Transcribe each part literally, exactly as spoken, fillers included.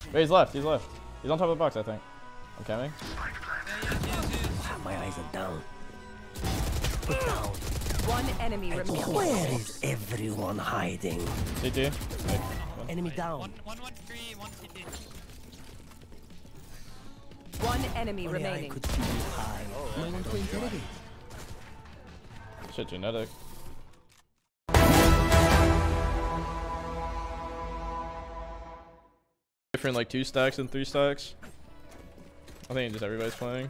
Wait, he's left. He's left. He's on top of the box, I think. I'm coming. My eyes are down. Put down. One enemy remaining. Where is everyone hiding? C T. Enemy down. One, one, one, three, one C T. One enemy Only I remaining. could see you hide. No one to interrogate. Shit, genetic. Different like two stacks and three stacks. I think just everybody's playing.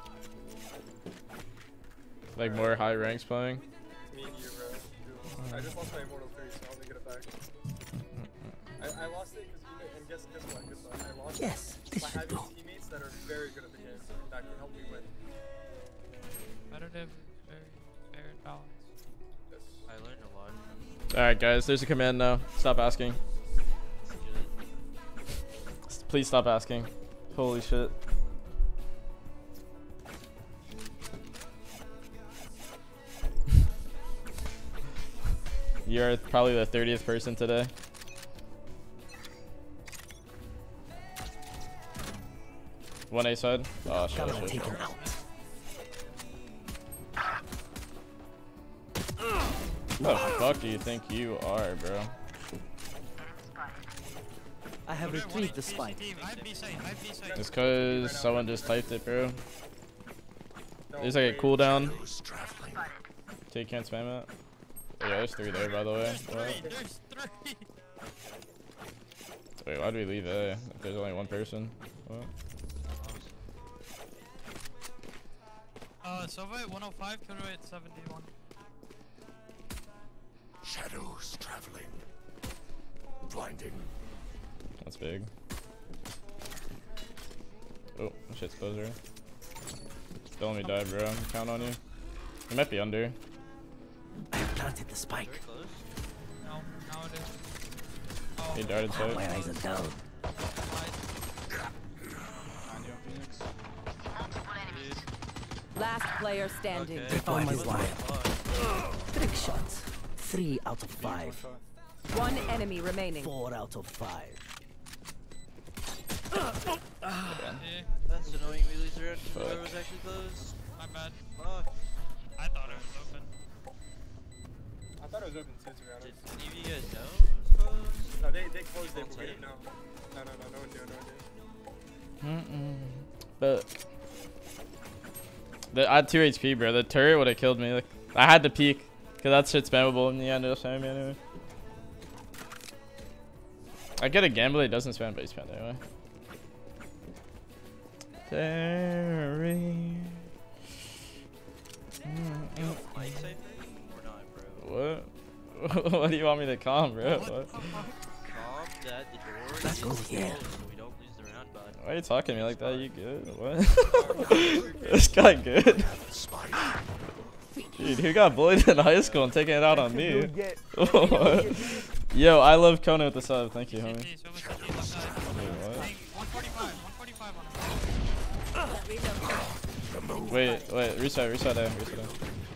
Like more high ranks playing. Me and you, bro. I just lost my Immortal three, so I'll make it a back. I, I lost it because you and guess guess what? Guess what? I lost Yes, it this by should having go. teammates that are very good at the game that can help me win. Competitive, very fair and balanced. Yes. I learned a lot. Alright guys, there's a command now. Stop asking. Please stop asking. Holy shit. You're probably the thirtieth person today. One A side. Oh shit. Camera shit. taken out. Who the fuck do you think you are, bro? I have retrieved the spike. I'd be safe, I'd be safe. It's cause someone just typed it, bro. There's like a cooldown. So you can't spam it. Yeah, there's three there, by the way. What? Three, there's three. Wait, why'd we leave A if there's only one person? What? Uh, Sova at one oh five, Kuro at seventy-one. Shadows traveling. Blinding. That's big. Oh, shit's closer. Don't let me die, bro. Count on you. You might be under. I have planted the spike. Very close. No, now it is. Oh, He darted My sight. eyes are down. Last player standing. Okay. Found my wire. Fuck. Trick shots. Three out of five. One enemy remaining. Four out of five. yeah, That's annoying. We lose the round. The Fuck. door was actually closed. my bad. Fuck. I thought it was open. I thought it was open too, to be Did honest. any of you guys know it was closed? No, they, they closed it, Full but we didn't tape. know. No, no, no, no one knew, no one knew. Mm-mm. But the, I had two H P, bro. The turret would have killed me. Like, I had to peek because that shit's spammable, and he ended up spamming me anyway. I get a gamble, it doesn't spam, but he spammed anyway. Terry. You have mic safe or not, bro? What? What do you want me to calm, bro? What? Calm that the door Let's is go, closed yeah. so we don't lose the round, bud. Why are you talking to me like that? You good? What? This guy good? Dude, who got bullied in high school and taking it out on me? Yo, I love Kona with the sub. Thank you, homie. C T, Sova C T, left side. Wait, what? Hey, one forty-five, one forty-five on him. Wait, wait, reset, reset there, reset there.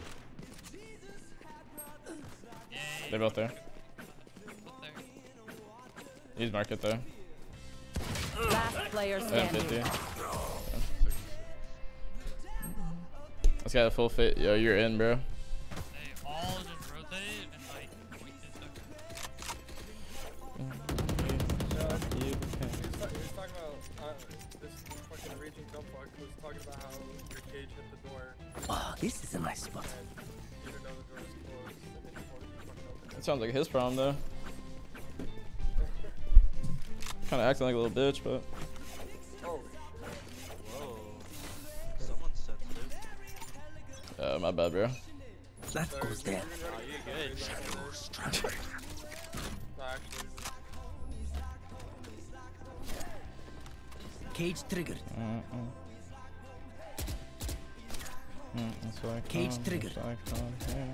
Yay. They're both there. Up there. He's market there. Last player ten standing. fifty. Let's got a full fit. Yo, you're in, bro. They all just rotate and like wait two seconds. He was, ta- he was talking about uh, this fucking raging dumb fuck was talking about how your cage hit the door Oh, this is a nice spot. and you didn't know the door was closed and then you fucking opened That it. sounds like his problem, though. Kind of acting like a little bitch, but Oh, Whoa. Someone's sensitive. uh, my bad, bro. That goes there. Oh, you're good. Shadows traveling. no, actually. Cage triggered. Mm-mm. Mm, that's why I Cage come, triggered. that's why I come here.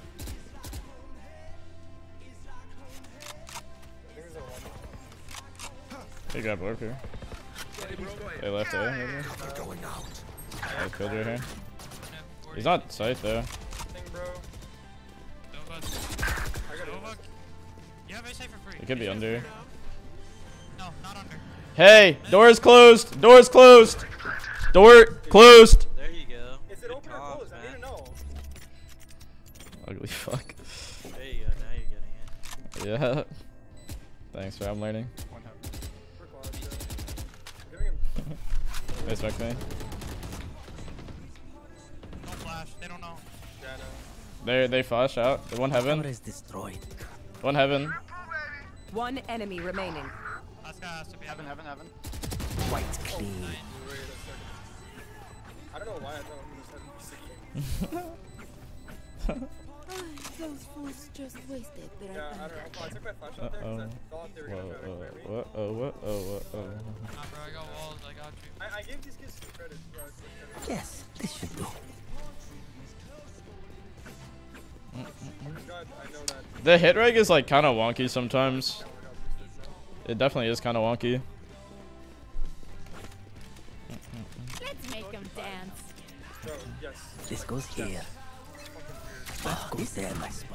I think there's a one. He got warp here. They left A, maybe? Cover going out. I killed right here. Yeah, forty. He's not sight, though. Thing, bro. Sova. I got Sova. it. You have A safe for free. He could be under. No, not under. Hey, door's closed. Door's closed. Door closed. There you go. Is it Good open or comms, closed? I need man. to know. Ugly fuck. There you go. Now you're getting it. Yeah. Thanks, bro. I'm learning. For quad, yeah. Giving him. They expect me. No flash. They don't know. Yeah, I know. They they flash out. One heaven. Camera is destroyed. One heaven. One enemy remaining. Last guy has to be heaven, heaven, heaven. Quite clean. Wait a second. I don't know why I thought he was having city. Those fools just wasted their Yeah, I don't know. I took my flash out there Uh-oh. because I thought they were Whoa, gonna try to clear me. what? Oh, what? Oh, what? Oh. Nah, bro, I got walls. I got you. I, I gave these kids some credit. Bro. Yes, this should do. God, I know that. The hit reg is like kind of wonky sometimes. Now we got boosted, so. It definitely is kind of wonky. Let's make them dance. Bro, yes. This goes here. That goes there, my spot.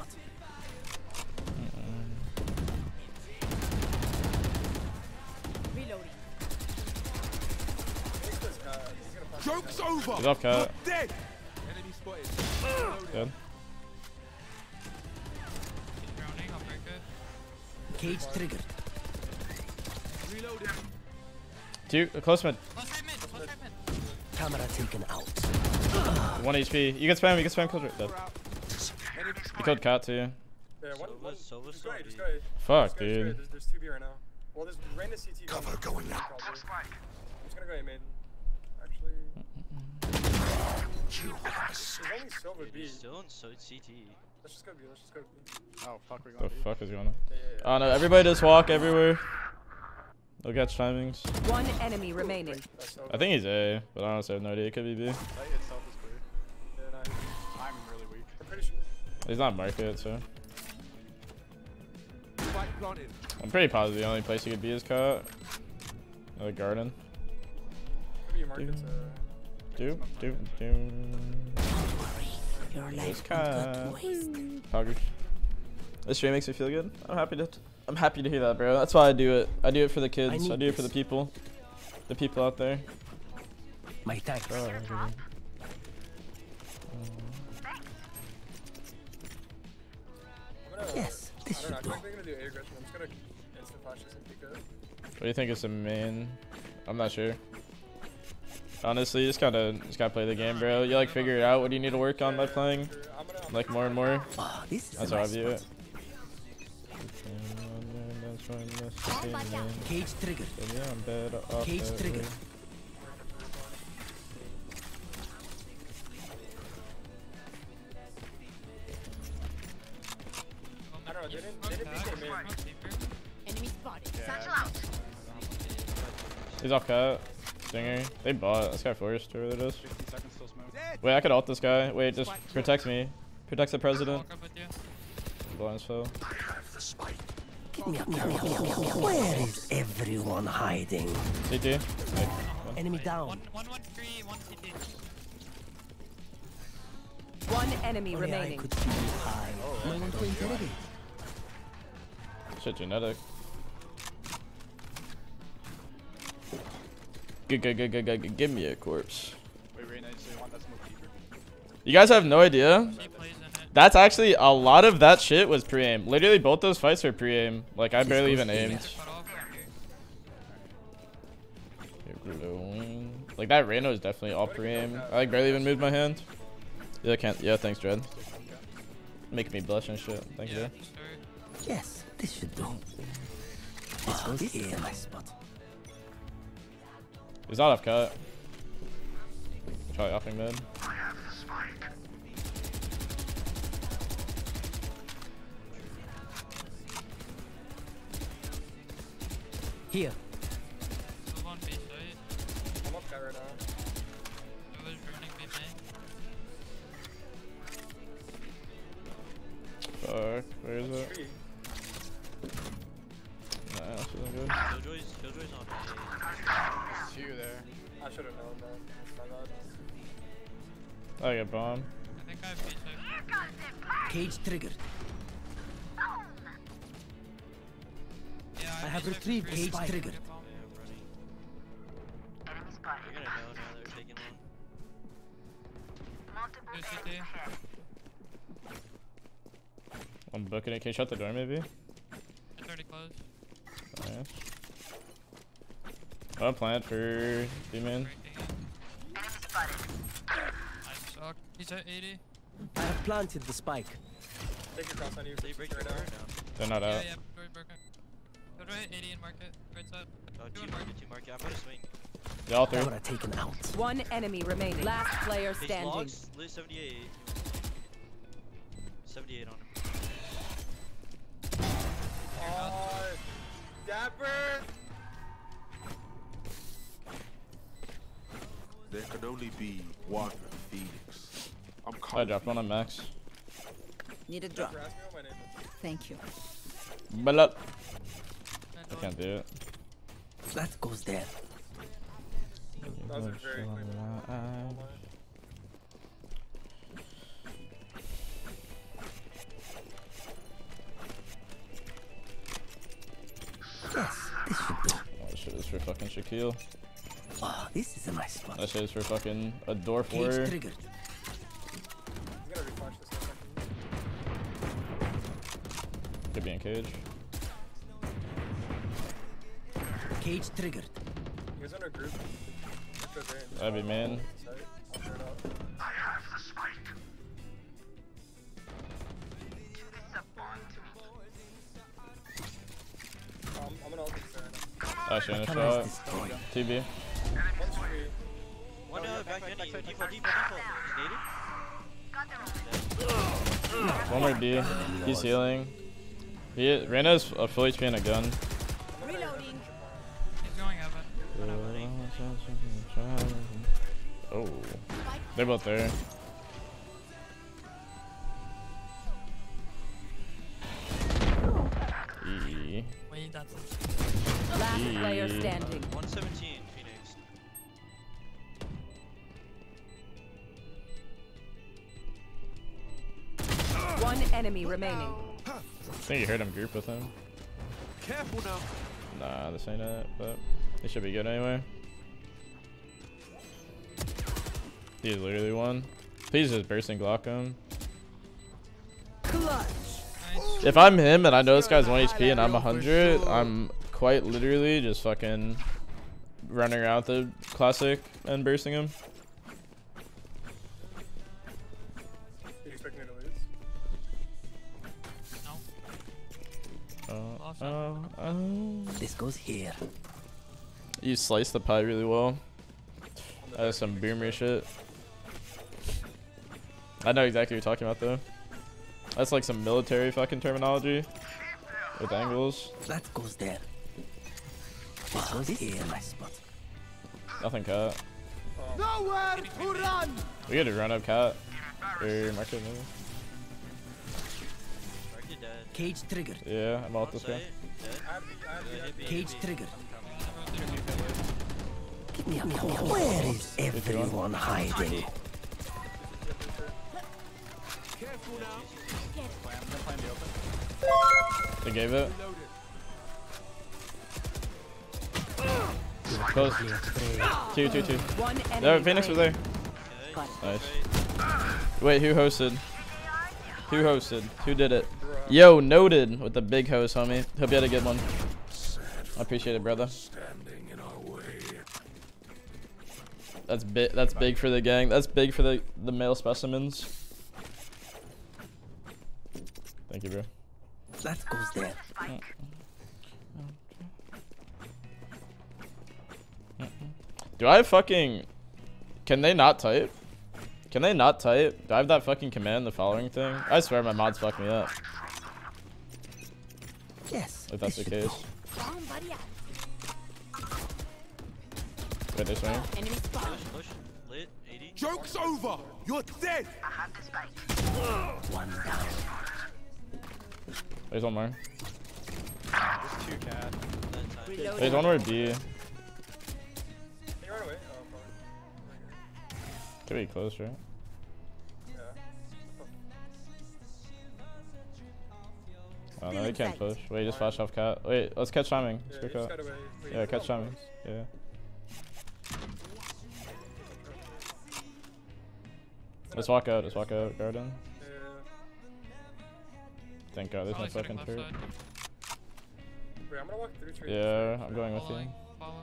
Reloading. Take this guy. He's gonna pass Joke's this over. He's off cat. Dead. Good. He's drowning. I'll break it. Cage triggered. Two close mid. Close right mid. Close right mid. Camera taken out. One H P. You can spam. You can spam close. Dead. You killed cat too. Yeah, one, one. Sova's- Sova's Just go ahead, just so go ahead. Fuck, Just go ahead, just go dude. ahead. There's, there's two B right now. Well, there's Rain to C T. Cover one, going up. probably. I'm just gonna go ahead, maiden. Actually, You must. there's only Silver Dude, B. he's still in so C T. Let's just go B. Let's just go B. Oh fuck, we're The going. fuck is going on? Yeah, yeah, yeah. Oh no! Everybody just walk everywhere. They'll catch timings. One enemy remaining. That's Silver. I think he's A, but honestly I have no idea. It could be B. Site itself is clear. Yeah, nice. I'm really weak. I'm pretty sure. He's not market, so Spike planted. I'm pretty positive the only place he could be is cat. Or the garden. Maybe you mark it to. Do do do. Your This life won't go to cat. waste. Poggers. This stream makes me feel good. I'm happy to. I'm happy to hear that, bro. That's why I do it. I do it for the kids. I, need do it for the this. people. The people out there. My thanks. Oh, I'm gonna. Yes, I this don't know. I should think do. they're gonna do A aggression. I'm just gonna instant flash this and peek it. What do you think is the main? I'm not sure. Honestly, you just gotta just gotta play the game, bro. You like figure it out. What do you need to work on by playing? Sure. I'm gonna. I'm Like more and more. Oh, this is That's a how I nice view it. spot. Cage triggered. Cage triggered. I don't know. They didn't. They didn't peek A main. Enemy spotted. He's off cat. Stinger. They bought. This guy forced whoever it is. fifteen seconds still smoke. Wait, I could ult this guy. Wait, just protect me. Protect the president. Walk up with you. Blind as hell. Have the spike. Give me a Where is everyone hiding? C T. Wait, Enemy down. One, one, one, three, one C T. One enemy Only I remaining. could feel high. No one to interrogate. shit, genetic. G -g -g -g -g -g Give me a corpse. Wait, Reyna, so you want that smoke deeper? You guys have no idea. She plays in it. That's actually a lot of that shit was pre-aim. Literally both those fights were pre-aim. Like I barely even aimed. Cut off right here. You're glowing. Like that Reyna was definitely all pre-aim. I like barely even moved my hand. Yeah, I can't. Yeah, thanks, Dread. Making me blush and shit. Thank you. Yeah, start. Yes, this should do. This goes this is a nice spot. He's not off cut. Probably offing mid. Here. Move on B side. I'm up cat right now. Nova's running B main. Fuck. Where is it? Tree. Nah, this isn't good. Killjoy's, Killjoy's on A. There's two there. I should have known that. My bad. I get bomb. I think I have B side. Cage triggered. Yeah, I have B side for retrieved free. cage Spike. triggered. Yeah, I'm running. They're gonna know now they're taking one. Two C T. I'm booking it. Can you shut the door maybe? It's already closed. Nice. I'll plant for B-man. I suck. He's at eighty. I have planted the spike. Take your cross on you. They break right the door now. now. They're not Yeah, out. yeah, door broken. Go right, eighty in market. Right side. Oh, Two two in market, two market. I'm gonna swing. They all three. Camera taken out. One enemy remaining. Last player His standing. logs, lit seventy-eight. seventy-eight on him. Oh, Dapper! There can only be one Phoenix. I'm I coming. dropped one on max. Need a drop. Dapper, ask me what my name is. Thank you. But up. And I door. can't do it. That goes there. That was a very quick one. Yes, this should do. Oh, this shit is for fucking Shaquille. Oh, this is a nice spot. That shit is for fucking a door Cage warrior. triggered. I'm gonna reflash this in a second. Could be in cage. Cage triggered. You guys want to group? That'd be man. I'll turn it up. Um, I'm gonna open this right now. Actually, in a Camera shot. is destroyed. T B. One tree. One Oh, uh, yeah, back back, menu. back, Default, default, default. He's native. One more B. He's healing. He, Reyna's a full H P and a gun. Reloading. He's going heaven. Oh. They're both there. E. Wait, that's it. Last Eee. player standing. one seventeen, Phoenix. One enemy remaining. I think you heard him group with him. Careful now. Nah, this ain't it, but it should be good anyway. He's literally one. He's just bursting Glock him. Clutch. Nice. If I'm him and I know this guy's one H P and I'm one hundred, I'm quite literally just fucking running around the classic and bursting him. You expect me to lose? No. Oh, Lost oh, oh. This goes here. You sliced the pie really well. That is some boomer shit. I know exactly what you're talking about though. That's like some military fucking terminology with angles. That goes there. This goes here. Nice spot. Nothing cat. Nowhere to run. We get to run up cat. Or market maybe. Market dead. Cage triggered. Yeah, I'm out On this guy. site, dead. I have the, I have the, I have the. Cage triggered. I'm coming. Give me a call. Where is everyone hiding? Careful now. Plan, I'm plan the open. They gave it. You're Close. probably afraid. Two, two, two. One enemy There, Phoenix was there. Okay. Nice. Wait, who hosted? Who hosted? Who did it? Yo, noted with the big host, homie. Hope you had a good one. I appreciate it, brother. Standing in our way. That's big. That's big for the gang. That's big for the the male specimens. Thank you, bro. That goes there. Do I fucking? Can they not type? Can they not type? Do I have that fucking command, the following thing? I swear my mods fuck me up. Yes. If that's this the should case. do. Somebody out. Wait, they swing. Enemy spot. Push, push. Lit, eighty. Joke's over. You're dead. One down. There's one more. There's two cat. That time. Reloading. There's one more B. Can you run away? Oh, fine. Could be close, right? Yeah. Oh no, they can't push. Wait, just flash off cat. Wait, let's catch timing. Yeah, Let's you go just cat. gotta wait. Wait, Yeah, you catch don't timing. close. Yeah. Let's walk out. Let's walk out, garden. Yeah. Thank God, there's no Probably sitting fucking left turret. side. Wait, I'm gonna walk through tree. Yeah, I'm going with you. Following. Following.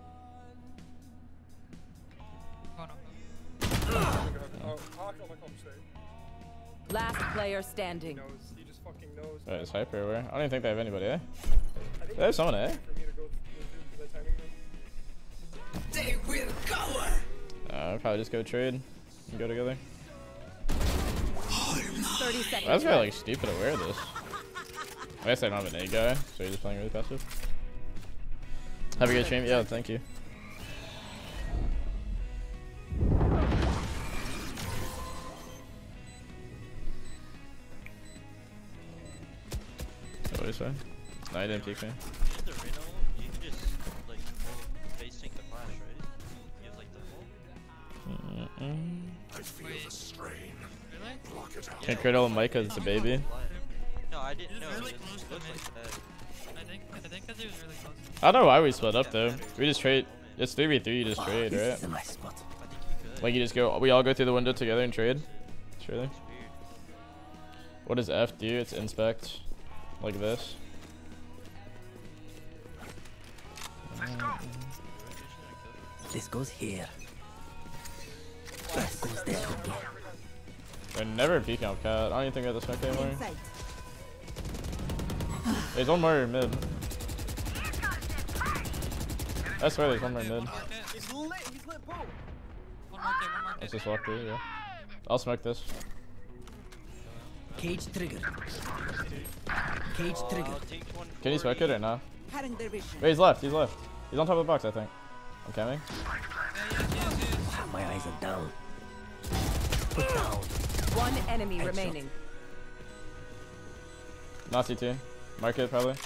Oh no. Oh, Hawk, oh my God, straight. Last player He standing. knows. He just fucking knows. Wait, is Hyper where? I don't even think they have anybody, eh? I think They have someone, eh? for me to go through the timing thing. They will cower. Uh, I'll probably just go trade and go together. thirty seconds. That's really like stupid to wear this. I guess I don't have an A guy, so you're just playing really passive. Have a good stream. Yeah, thank you. What do you say? No, you didn't peek me. The Reno, you can just like face tank the flash, right? You have like the whole. Mm-mm. I feel Wait. the strain. Really? Block it out. Can't crit all Micah, it's a baby. No, I didn't He know. was really It close to looks me. like that. I think I think because he was really close. I don't know why we split up though. We just trade. It's three v three, you just trade, This right? is a nice spot. I think you could. Like you just go, we all go through the window together and trade. Surely. It's weird. What does F do? It's inspect. Like this. This goes here. That goes there. They're never peeking up cat. I don't even think we have the smoke anymore. Inside. There's one more mid. I swear there's one more mid. Market. He's lit. He's lit. Boom. One market. One market. Let's just walk through, yeah. I'll smoke this. Cage trigger. Cage trigger. I'll take one Can you smoke it or not? Cutting their vision. Wait, he's left. He's left. He's on top of the box, I think. I'm coming. Yeah, yes, yes, yes. Ah, my eyes are down. Put down. One enemy Headshot. remaining. Not C T. Mark it, probably.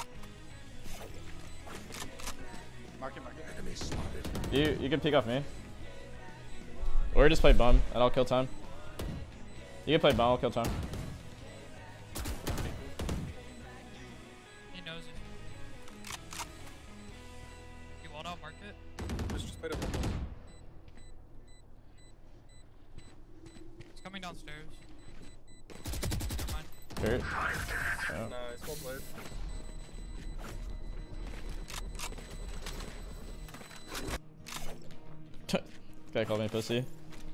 Market, market. Enemy spotted. You you can peek off me. Or just play bum, and I'll kill time. You can play bum, I'll kill time. He knows it. You want out market? Just, just played it. He's coming downstairs. Never mind. Hurt. Oh. Nice. Well played. This guy called me pussy.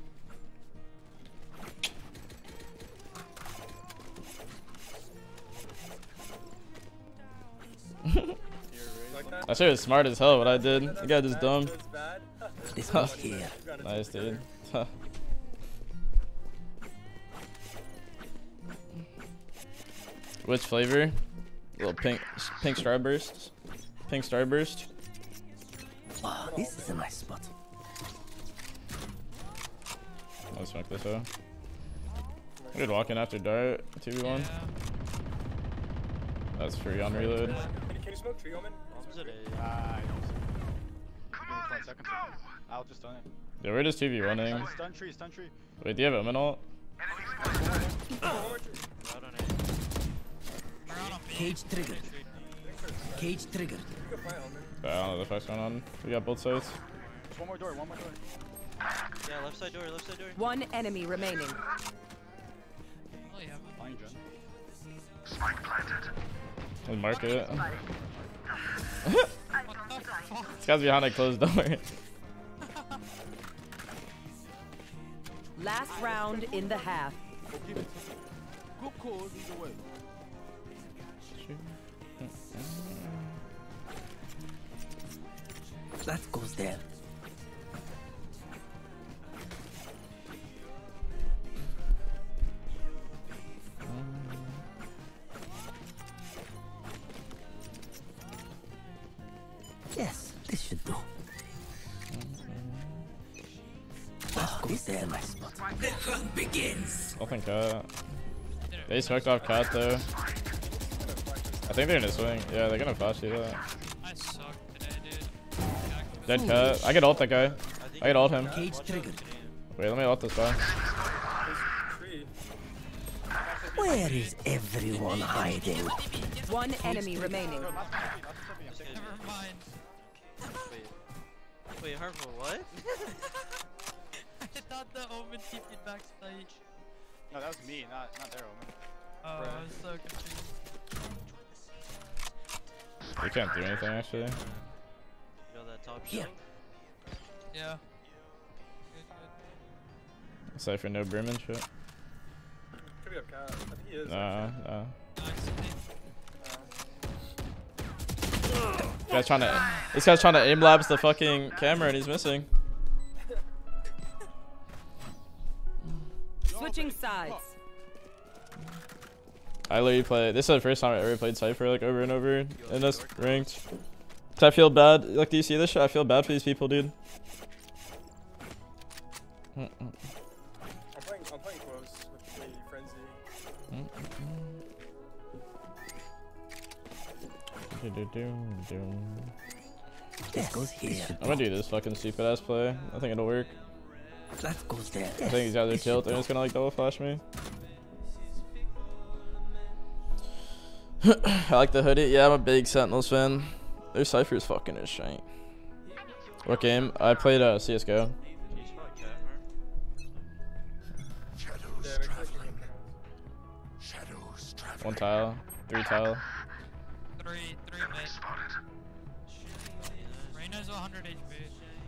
Like that? I sure was smart as hell what I did. The guy just dumb. It's bad. This goes here. Nice, dude. Which flavor? Little pink, pink starburst. Pink starburst. Wow, this is a nice spot. I'll smoke this out. Good walking after dart. two v one. Yeah. That's free on reload. Can you, can you smoke tree, Omen? Bombs at A. Ah, I don't see. Give me five seconds. I'll just stun it. Yeah, we're just two v one-ing. Stun, stun tree, stun tree. Wait, do you have Omen ult? Out on A. We're out on B. Cage trigger. Cage trigger. You can play Omen. I don't know the fuck's going on. We got both sides. There's one more door, one more door. Yeah, left side door, left side door. One enemy remaining. Oh, yeah. Fine, Jen. We'll mark it. What the fuck? This guy's behind a closed door. Last round in the half. Go keep it. Good call either way. That goes there. Yes, this should do. That goes there, my spot. The hunt begins. Nothing cut. They smoked off cat though. I think they're gonna swing. Yeah, they're gonna flash you that. I suck today, dude. Dead cut. I could ult that guy. I could ult him. Cage triggered. Wait, let me ult this guy. Tree. Where is everyone hiding? One enemy remaining. Never mind. Wait. Wait, Harper, what? thought the Omen T P'd backstage. No, that was me, not not their Omen. Oh, I was so confused. We can't do anything actually. You know that top Here. shot? Yeah. Good, Cypher no Brimmin shit. Could be up cat. I think he is. Nah, actually. nah. good. Nice. This guy's trying to. This guy's trying to aim labs the fucking camera and he's missing. Switching sides. I literally play. This is the first time I ever played Cypher like over and over in this ranked. I feel bad. Like, do you see this shit? I feel bad for these people, dude. I'm playing. I'm playing close with the frenzy. That goes here. I'm gonna do this fucking stupid ass play. I think it'll work. That goes there. I think these guys are killed. They're just gonna like double flash me. I like the hoodie. Yeah, I'm a big Sentinels fan. Their Cypher is fucking a shite. What game? I played uh, C S G O. Can you spot cat, Yeah, it makes like One tile. Three tile. Three, three mid. Reyna's one hundred H P.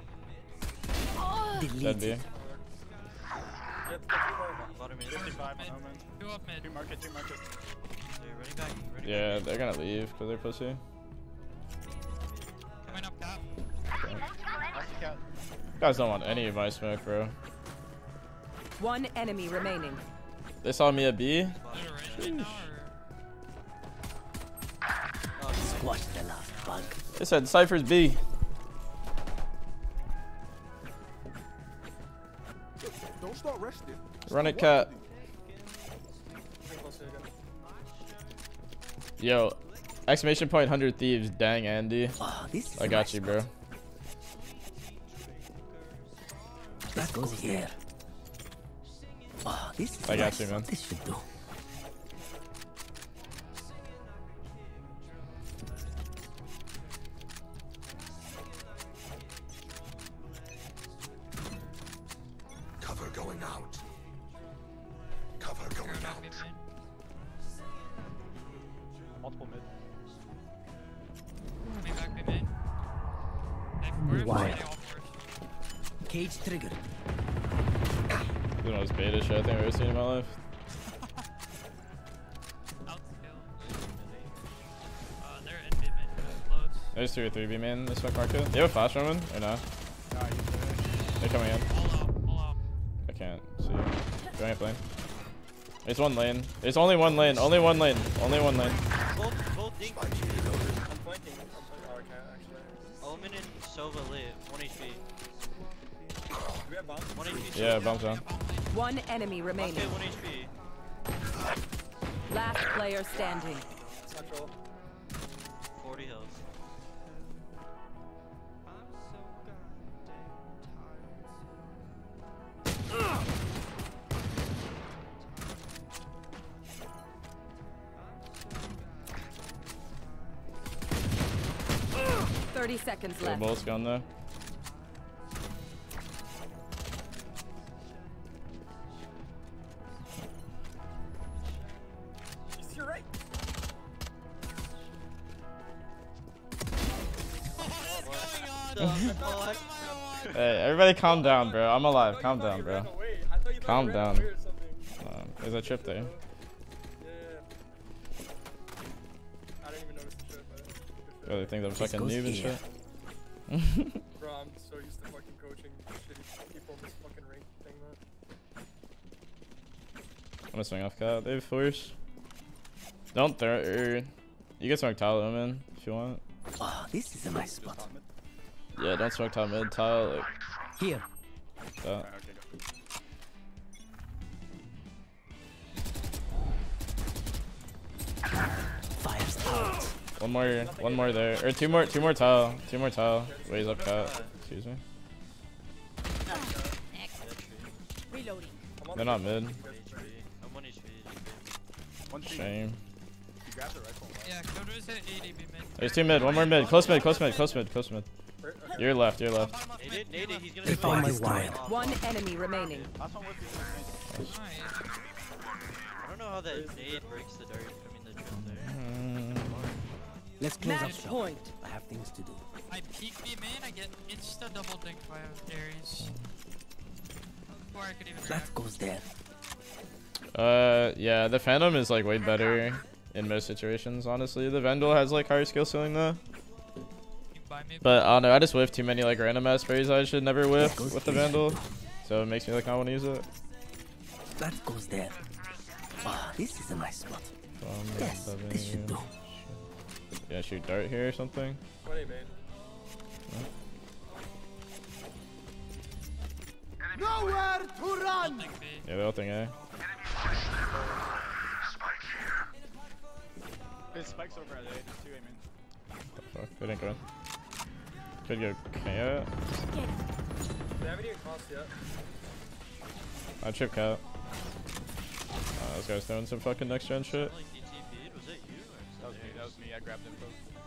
That'd be. Get, get two more. Bottom mid. fifty-five Mid. on Omen. Two up mid. Two market, two market. They're running back. Running Yeah, they're gonna leave because they're pussy. Coming up cap. Last cat. Guys don't want any of my smoke, bro. One enemy remaining. They saw me at B. Is it Reyna now or? Squash the last bug. They said Cypher's B. Don't start resting. Run it, cat. Getting closer again. Yo, exclamation point one hundred thieves. Dang, Andy. Oh, this is I a got nice you, bro. spot. That goes here. Oh, this is I a got nice you, man. spot. This should do. Cover going out. Cover going Coming out. up mid. Multiple mid. Coming back mid main. They- We're Why? fighting off first. Cage triggered. This is the most beta shit I think I've ever seen in my life. Outskill. Uh, they're in mid mid. Close. There's two or three B man. This smoke market. You have a flash, Roman? Or no? Nah, he's there. They're coming in. All up, all up. I can't see. Going up lane. There's one lane. There's only one lane. Only one lane. Only one lane. Both, both dink. I'm flanking. I'm flanking our cat actually. Omen and Sova live. One H P. Do we have bombs? One H P. Yeah, Sova. bounce down. One enemy remaining. Okay, one H P. Last player standing. Central. forty health. Thirty seconds They're left. both gone though. He's to your right. The fuck? Hey, everybody calm down, bro. I'm I alive. thought you Calm thought down, you bro. ran away. I thought you thought Calm you ran down. away or something. Um, there's a trip there. Yeah, yeah, yeah. I didn't even notice the trip, but Really think I'm This fucking goes noob and here. shit. bro, I'm so used to fucking coaching shitty people in this fucking rank thing, man. I'm gonna swing off cat. They have force. Don't throw er, you can smoke tile man if you want. Oh, this is a nice spot. Top mid. Yeah, don't smoke tile mid tile like Here. that. Alright, okay, go. Fires out. One more, one more there, or two more, two more tile, two more tile. Ways up cat. Excuse me. Yeah, tree. Reloading. I'm on They're the not mid. H P. I'm one H P. One thing. Shame. You grabbed the rifle. Yeah, Kodo's hit eighty B mid. There's two mid. One more mid. Close mid. Close mid. Close mid. Close mid. Where- okay. You're left, you're left. Bottom left Nade mid, it, nade it, he's gonna They go found in. my wire. One enemy remaining. Last one was the Nice. I don't know how that nade breaks the dart. I mean the drill there. Mm, Let's close up Match shop. point. I have things to do. I peek B main, I get insta double dinked by Ares. Before I could even That react. goes there. Uh, yeah, the Phantom is like way better in most situations, honestly. The Vendel has like higher skill ceiling though. You buy me. But I don't know, I just whiff too many like random ass sprays I should never whiff with the Vandal. So it makes me like not want to use it. That goes there. Ah, this is a nice spot. Um, Yes, seven, this should do. Yeah, shoot dart here or something. twenty main. Nowhere to run! Dink B. Yeah, the whole thing, eh? There's spikes over at A. There's two A main. Fuck, they didn't go in. Could go cat. They haven't even crossed yet. I chip cat. Uh, this guy's doing some fucking next gen shit. Like D T P'd, was it you That or was was me. that That was me. I grabbed info.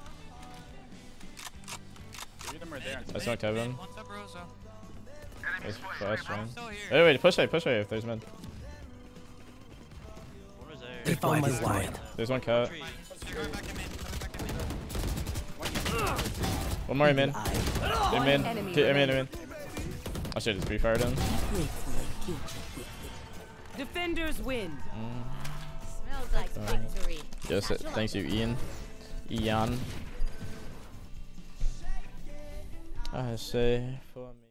Three of them are there. I smoked heaven. What's up, Rosa? That's fast, man. I'm still here. Wait, wait, push A, push A if there's men. One was there. They found my wire. There's one cat. Tree. Coming back in main. Coming back in main. One more in mid. I In mid. enemy T- in mid, in remaining. mid. I should just be fired in. wait for my future. Defenders win. Smells like victory. Yes, it, thanks you, Ian. Ian. I say for me.